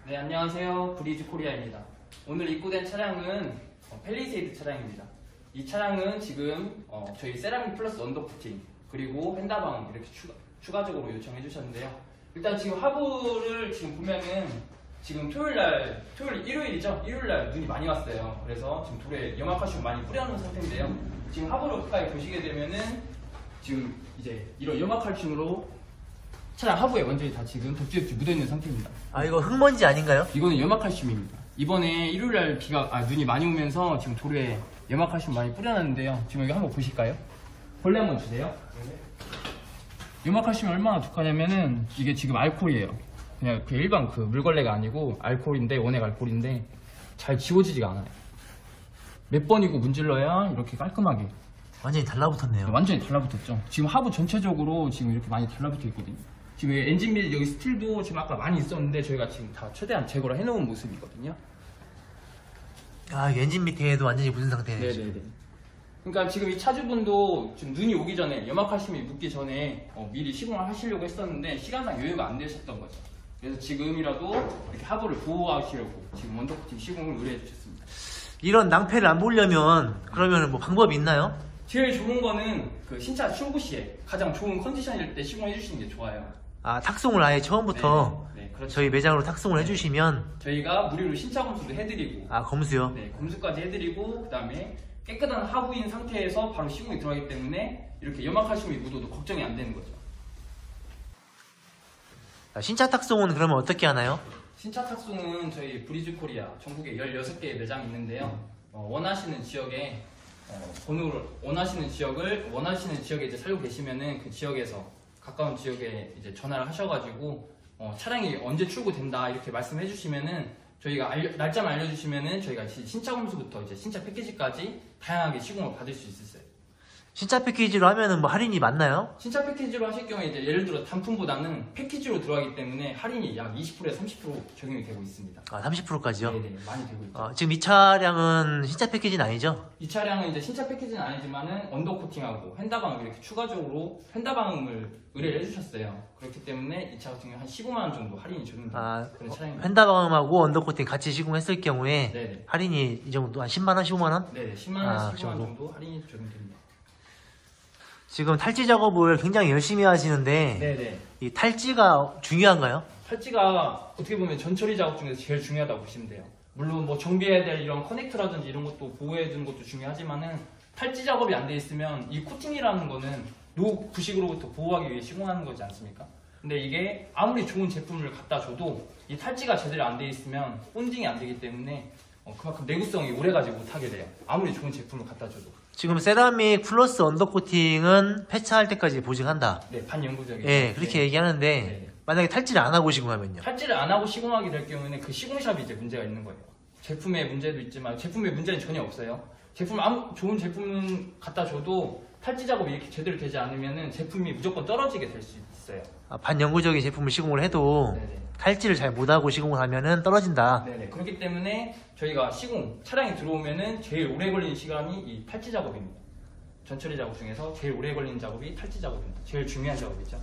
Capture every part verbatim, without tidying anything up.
네, 안녕하세요. 브리즈 코리아입니다. 오늘 입고된 차량은 어, 팰리세이드 차량입니다. 이 차량은 지금 어, 저희 세라믹 플러스 언더코팅 그리고 휀다방 이렇게 추가, 추가적으로 요청해 주셨는데요. 일단 지금 하부를 지금 보면은 지금 토요일날, 토요일 일요일이죠? 일요일날 눈이 많이 왔어요. 그래서 지금 돌에 염화칼슘 많이 뿌려놓은 상태인데요. 지금 하부를 가까이 보시게 되면은 지금 이제 이런 염화칼슘으로 차량 하부에 완전히 다 지금 덕지덕지 묻어있는 상태입니다. 아, 이거 흙먼지 아닌가요? 이거는 염화칼슘입니다. 이번에 일요일날 비가, 아, 눈이 많이 오면서 지금 돌에 염화칼슘 많이 뿌려놨는데요. 지금 여기 한번 보실까요? 벌레 한번 주세요. 염화칼슘이 얼마나 독하냐면은 이게 지금 알코올이에요. 그냥 그 일반 그 물걸레가 아니고 알코올인데, 원액 알코올인데 잘 지워지지가 않아요. 몇 번이고 문질러야 이렇게 깔끔하게 완전히 달라붙었네요. 완전히 달라붙었죠. 지금 하부 전체적으로 지금 이렇게 많이 달라붙어 있거든요. 지금 엔진 밀 여기 스틸도 지금 아까 많이 있었는데 저희가 지금 다 최대한 제거를 해놓은 모습이거든요. 아, 엔진 밑에도 완전히 묻은 상태네요. 네네네. 그러니까 지금 이 차주분도 지금 눈이 오기 전에 염화칼슘이 묻기 전에 어, 미리 시공을 하시려고 했었는데 시간상 여유가 안 되셨던 거죠. 그래서 지금이라도 이렇게 하부를 보호하시려고 지금 원더코팅 시공을 의뢰해 주셨습니다. 이런 낭패를 안 보려면 그러면 뭐 방법이 있나요? 제일 좋은 거는 그 신차 출고 시에 가장 좋은 컨디션일 때 시공해 주시는 게 좋아요. 아, 탁송을 아예 처음부터 네, 네, 그렇죠. 저희 매장으로 탁송을 해주시면 저희가 무료로 신차 검수도 해드리고 아, 검수요? 네, 검수까지 해드리고 그 다음에 깨끗한 하부인 상태에서 바로 시공이 들어가기 때문에 이렇게 염화칼슘이 묻어도 걱정이 안 되는 거죠. 아, 신차 탁송은 그러면 어떻게 하나요? 신차 탁송은 저희 브리즈 코리아 전국에 열여섯 개의 매장이 있는데요. 어, 원하시는 지역에 어, 번호를 원하시는 지역을 원하시는 지역에 이제 살고 계시면은 그 지역에서 가까운 지역에 이제 전화를 하셔가지고 어, 차량이 언제 출고된다 이렇게 말씀해 주시면은 저희가 알려, 날짜만 알려주시면은 저희가 신차 검수부터 이제 신차 패키지까지 다양하게 시공을 받을 수 있으세요. 신차 패키지로 하면은 뭐 할인이 많나요? 신차 패키지로 하실 경우에 이제 예를 들어 단품보다는 패키지로 들어가기 때문에 할인이 약 이십 퍼센트에서 삼십 퍼센트 적용이 되고 있습니다. 아, 삼십 퍼센트까지요? 네네, 많이 되고 있죠. 어, 지금 이 차량은 신차 패키지는 아니죠? 이 차량은 이제 신차 패키지는 아니지만은 언더코팅하고 휀다방을 이렇게 추가적으로 휀다방을 의뢰를 해주셨어요. 그렇기 때문에 이 차 같은 경우 한 십오만 원 정도 할인이 적용되는 아, 그런 차량입니다. 휀다방음하고 언더코팅 같이 시공했을 경우에 네네. 할인이 이 정도 한 십만 원, 십오만 원? 네네, 십만 원, 아, 십오만 원 정도. 정도 할인이 적용됩니다. 지금 탈지 작업을 굉장히 열심히 하시는데 네네. 이 탈지가 중요한가요? 탈지가 어떻게 보면 전처리 작업 중에서 제일 중요하다고 보시면 돼요. 물론 뭐 정비해야 될 이런 커넥터라든지 이런 것도 보호해 주는 것도 중요하지만은 탈지 작업이 안 돼 있으면 이 코팅이라는 거는 노 부식으로부터 보호하기 위해 시공하는 거지 않습니까? 근데 이게 아무리 좋은 제품을 갖다 줘도 이 탈지가 제대로 안 돼 있으면 본딩이 안 되기 때문에 어, 그만큼 내구성이 오래가지 못하게 돼요. 아무리 좋은 제품을 갖다 줘도. 지금 세라믹 플러스 언더코팅은 폐차할 때까지 보증한다. 네, 반영구적이죠. 예, 그렇게 네. 얘기하는데 네. 만약에 탈지를 안 하고 시공하면요? 탈지를 안 하고 시공하게 될 경우에는 그 시공샵이 이제 문제가 있는 거예요. 제품의 문제도 있지만 제품의 문제는 전혀 없어요. 제품 아무 좋은 제품은 갖다 줘도 탈지 작업이 이렇게 제대로 되지 않으면은 제품이 무조건 떨어지게 될 수 있어요. 아, 반영구적인 제품을 시공을 해도 네네. 탈지를 잘 못하고 시공을 하면은 떨어진다. 네네. 그렇기 때문에 저희가 시공 차량이 들어오면은 제일 오래 걸리는 시간이 이 탈지 작업입니다. 전처리 작업 중에서 제일 오래 걸리는 작업이 탈지 작업입니다. 제일 중요한 작업이죠.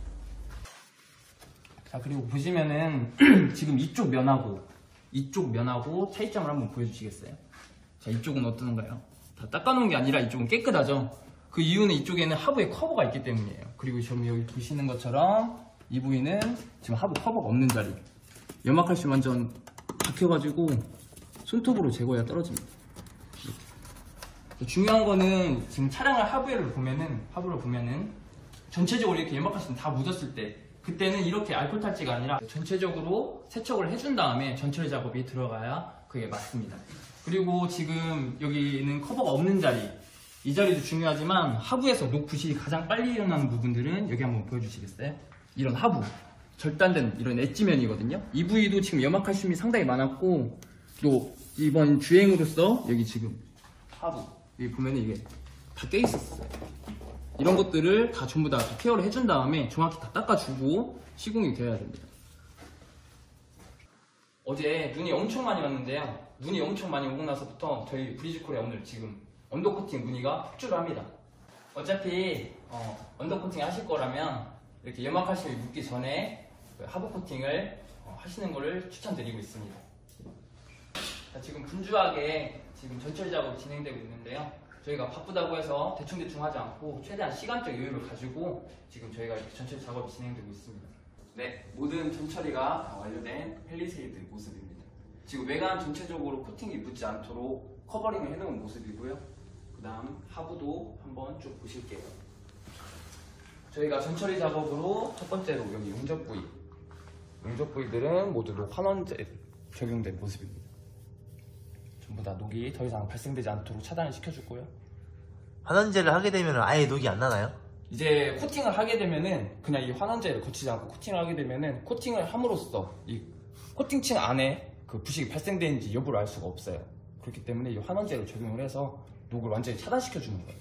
자, 그리고 보시면은 지금 이쪽 면하고 이쪽 면하고 차이점을 한번 보여주시겠어요? 자, 이쪽은 어떤가요? 다 닦아놓은 게 아니라 이쪽은 깨끗하죠? 그 이유는 이쪽에는 하부에 커버가 있기 때문이에요. 그리고 지금 여기 보시는 것처럼 이 부위는 지금 하부 커버가 없는 자리. 염화칼슘 완전 박혀가지고 손톱으로 제거해야 떨어집니다. 이렇게. 중요한 거는 지금 차량을 하부를 보면은 하부를 보면은 전체적으로 이렇게 염화칼슘 다 묻었을 때 그때는 이렇게 알코올 탈지가 아니라 전체적으로 세척을 해준 다음에 전처리 작업이 들어가야 그게 맞습니다. 그리고 지금 여기는 커버가 없는 자리, 이 자리도 중요하지만 하부에서 녹 부식이 가장 빨리 일어나는 부분들은 여기 한번 보여주시겠어요? 이런 하부, 절단된 이런 엣지면이거든요. 이 부위도 지금 염화칼슘이 상당히 많았고 또 이번 주행으로서 여기 지금 하부 여기 보면은 이게 다 껴있었어요. 이런 것들을 다 전부 다 케어를 해준 다음에 정확히 다 닦아주고 시공이 되어야 됩니다. 어제 눈이 엄청 많이 왔는데요. 눈이 엄청 많이 오고 나서부터 저희 브리즈 코리아 오늘 지금 언더코팅 문의가 폭주를 합니다. 어차피 어, 언더코팅 하실 거라면 이렇게 염화칼슘이 묻기 전에 하부 코팅을 어, 하시는 것을 추천드리고 있습니다. 자, 지금 분주하게 지금 전처리 작업이 진행되고 있는데요. 저희가 바쁘다고 해서 대충대충 하지 않고 최대한 시간적 여유를 가지고 지금 저희가 이렇게 전처리 작업이 진행되고 있습니다. 네, 모든 전처리가 다 완료된 펠리세이드 모습입니다. 지금 외관 전체적으로 코팅이 묻지 않도록 커버링을 해놓은 모습이고요. 그 다음 하부도 한번 쭉 보실게요. 저희가 전처리 작업으로 첫 번째로 여기 용접 부위, 용접 부위들은 모두 녹환원제 적용된 모습입니다. 전부 다 녹이 더 이상 발생되지 않도록 차단을 시켜주고요. 환원제를 하게 되면 아예 녹이 안 나나요? 이제 코팅을 하게 되면은 그냥 이 환원제를 거치지 않고 코팅을 하게 되면은 코팅을 함으로써 이 코팅층 안에 그 부식이 발생되는지 여부를 알 수가 없어요. 그렇기 때문에 이 환원제를 적용을 해서 녹을 완전히 차단시켜 주는 거예요.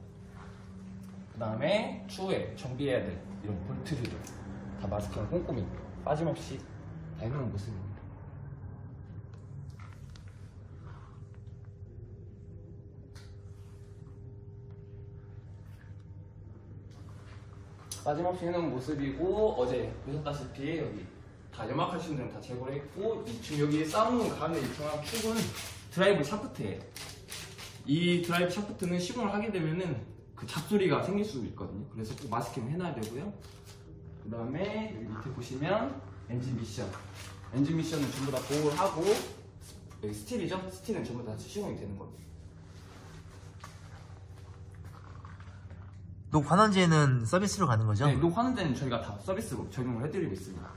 그 다음에 추후에 정비해야 될 이런 볼트류들 다 마스킹을 꼼꼼히 빠짐없이 다 해놓은 모습입니다. 빠짐없이 해놓은 모습이고, 어제 보셨다시피 여기 다 염화칼슘 등 다 제거를 했고, 이 지금 여기 쌓아놓은 가운데 이 중앙 축은 드라이브 샤프트예요. 이 드라이브 샤프트는 시공을 하게 되면은 그 잡소리가 생길 수 있거든요. 그래서 꼭 마스킹을 해놔야 되고요. 그 다음에 여기 밑에 보시면 엔진 미션, 엔진 미션은 전부 다 보호를 하고, 여기 스틸이죠? 스틸은 전부 다 시공이 되는 겁니다. 녹 환원제는 서비스로 가는 거죠? 네, 녹 하는 데는 저희가 다 서비스로 적용을 해드리고 있습니다.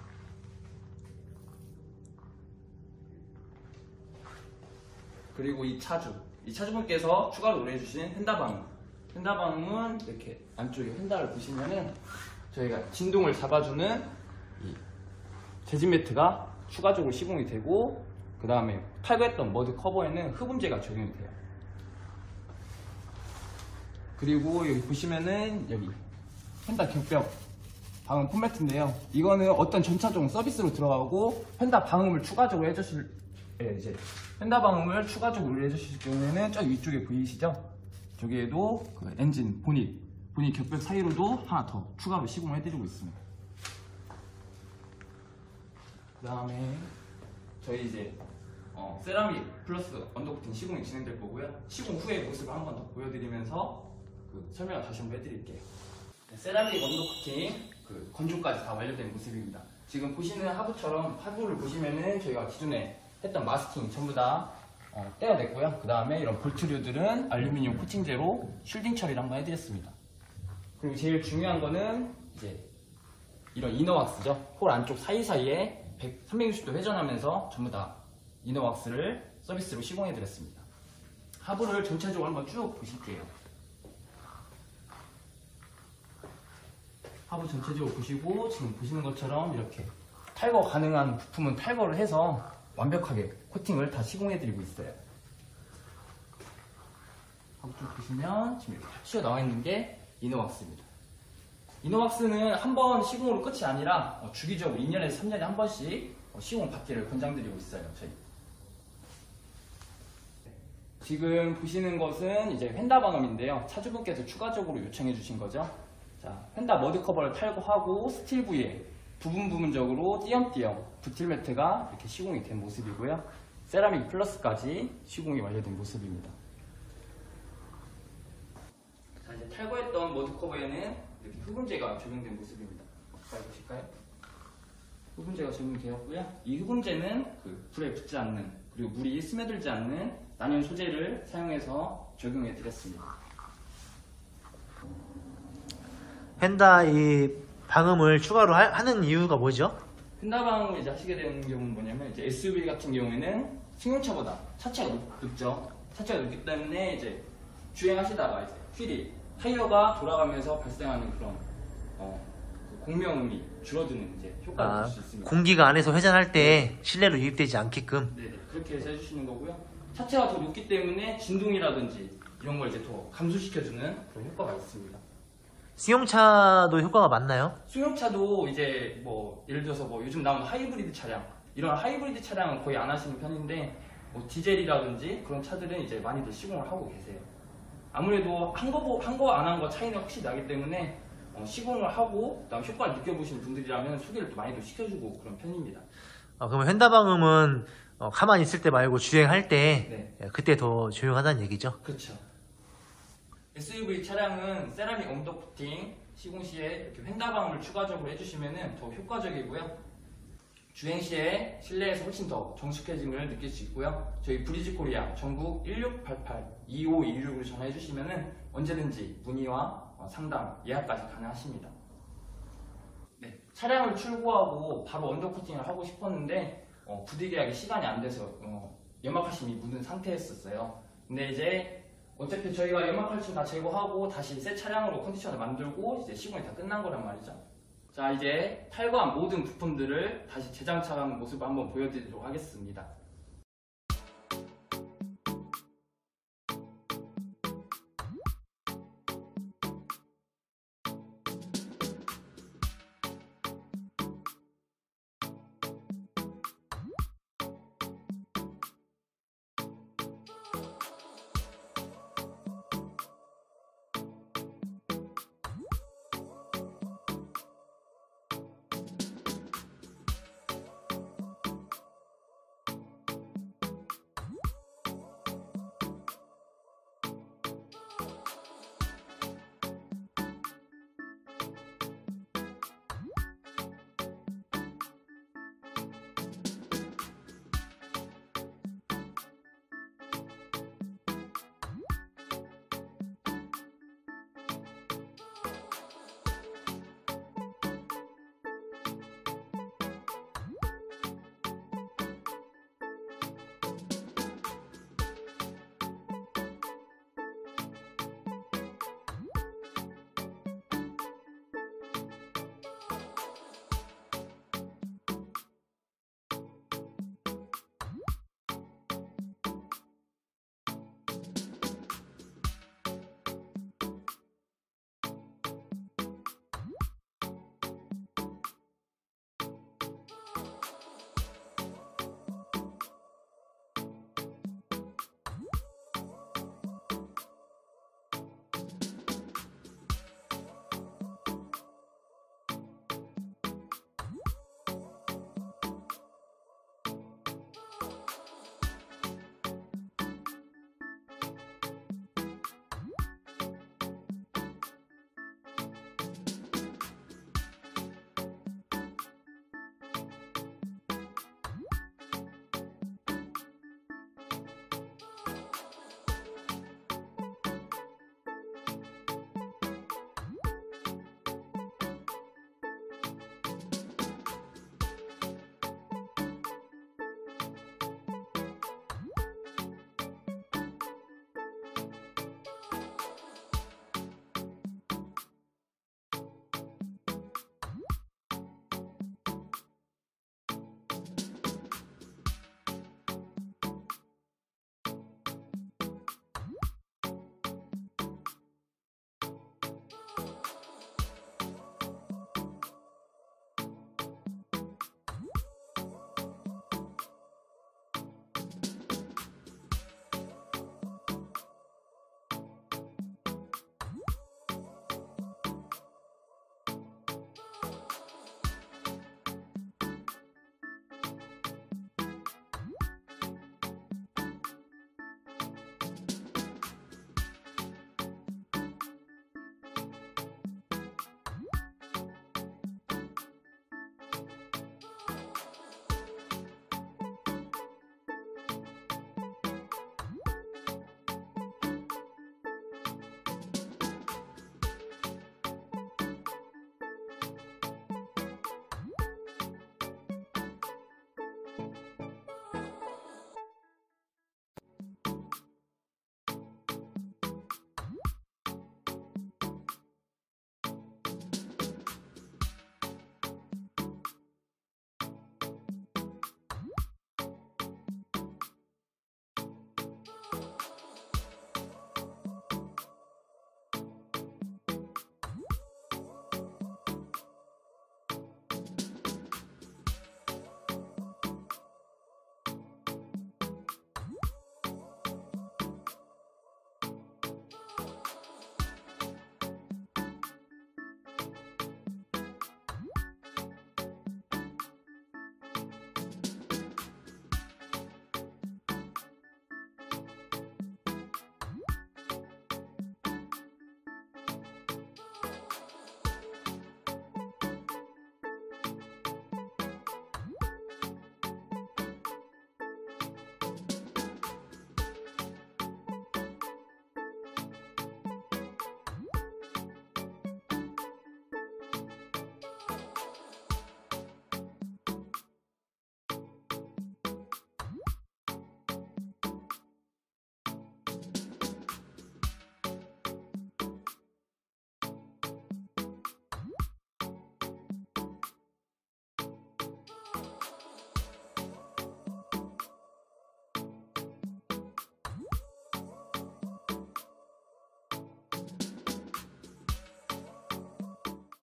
그리고 이 차주, 이 차주분께서 추가로 의뢰해주신 휀다방음, 휀다방음은 이렇게 안쪽에 휀다를 보시면은 저희가 진동을 잡아주는 이 재진 매트가 추가적으로 시공이 되고, 그 다음에 탈거했던 머드 커버에는 흡음재가 적용이 돼요. 그리고 여기 보시면은 여기 펜다 격벽 방음 폼매트인데요. 이거는 어떤 전차종 서비스로 들어가고 펜다 방음을 추가적으로 해주실, 예, 이제 펜다 방음을 추가적으로 해주실 경우에는 저 위쪽에 보이시죠? 저기에도 그 엔진 보닛, 보닛 격벽 사이로도 하나 더 추가로 시공을 해드리고 있습니다. 그 다음에 저희 이제 어, 세라믹 플러스 언더코팅 시공이 진행될 거고요. 시공 후의 모습을 한 번 더 보여드리면서 그 설명을 다시 한번 해드릴게요. 네, 세라믹 언더코팅 그 건조까지 다 완료된 모습입니다. 지금 보시는 하부처럼 하부를 보시면은 저희가 기존에 했던 마스킹 전부 다 어, 떼어냈고요. 그 다음에 이런 볼트류들은 알루미늄 코팅제로 쉴딩 처리를 한번 해드렸습니다. 그리고 제일 중요한 거는 이제 이런 이너왁스죠. 홀 안쪽 사이사이에 삼백육십 도 회전하면서 전부 다 이너왁스를 서비스로 시공해드렸습니다. 하부를 전체적으로 한번 쭉 보실게요. 하부 전체적으로 보시고, 지금 보시는 것처럼 이렇게 탈거 가능한 부품은 탈거를 해서 완벽하게 코팅을 다 시공해드리고 있어요. 하부 쪽 보시면 지금 이렇게 튀어 나와 있는 게 이너왁스입니다. 이너왁스는 한 번 시공으로 끝이 아니라 주기적으로 이 년에서 삼 년에 한 번씩 시공 받기를 권장드리고 있어요, 저희. 지금 보시는 것은 이제 휀다 방음인데요. 차주분께서 추가적으로 요청해 주신 거죠. 자, 휀다 머드 커버를 탈거하고 스틸 부위에 부분 부분적으로 띄엄띄엄 부틸 매트가 이렇게 시공이 된 모습이고요. 세라믹 플러스까지 시공이 완료된 모습입니다. 자, 이제 탈거했던 머드 커버에는 이렇게 흡음재가 적용된 모습입니다. 가까이 보실까요? 흡음재가 적용되었고요. 이 흡음재는 그 불에 붙지 않는, 그리고 물이 스며들지 않는 난연 소재를 사용해서 적용해 드렸습니다. 펜다 이 방음을 추가로 하, 하는 이유가 뭐죠? 펜다 방음을 이제 하시게 되는 경우는 뭐냐면, 이제 에스유브이 같은 경우에는 승용차보다 차체가 높, 높죠. 차체가 높기 때문에 이제 주행하시다가 이제 휠이 타이어가 돌아가면서 발생하는 그런 어, 그 공명음이 줄어드는 이제 효과를 아, 볼 수 있습니다. 공기가 안에서 회전할 때 실내로 유입되지 않게끔. 네, 그렇게 해서 해주시는 거고요. 차체가 더 높기 때문에 진동이라든지 이런 걸 이제 더 감소시켜주는 그런 효과가 있습니다. 승용차도 효과가 많나요? 승용차도 이제 뭐 예를 들어서 뭐 요즘 나오는 하이브리드 차량, 이런 하이브리드 차량은 거의 안 하시는 편인데, 뭐 디젤이라든지 그런 차들은 이제 많이들 시공을 하고 계세요. 아무래도 한 거 한 거 안 한 거 차이는 확실히 나기 때문에 어, 어, 시공을 하고 그다음 효과를 느껴보시는 분들이라면 소개를 또 많이 또 시켜주고 그런 편입니다. 어, 그러면 휀다방음은 어, 가만히 있을 때 말고 주행할 때 네. 예, 그때 더 조용하다는 얘기죠. 그렇죠. 에스유브이 차량은 세라믹 언더코팅 시공 시에 이렇게 휀다방음을 추가적으로 해주시면 더 효과적이고요. 주행 시에 실내에서 훨씬 더 정숙해짐을 느낄 수 있고요. 저희 브리지 코리아 전국 일육팔팔 이오이육으로 전화해 주시면 언제든지 문의와 상담, 예약까지 가능하십니다. 네, 차량을 출고하고 바로 언더코팅을 하고 싶었는데 어, 부득이하게 시간이 안 돼서 어, 연막칼슘이 묻은 상태였었어요. 근데 이제 어차피 저희가 연막칼슘 다 제거하고 다시 새 차량으로 컨디션을 만들고 이제 시공이 다 끝난 거란 말이죠. 자, 이제 탈거한 모든 부품들을 다시 재장착한 모습을 한번 보여드리도록 하겠습니다.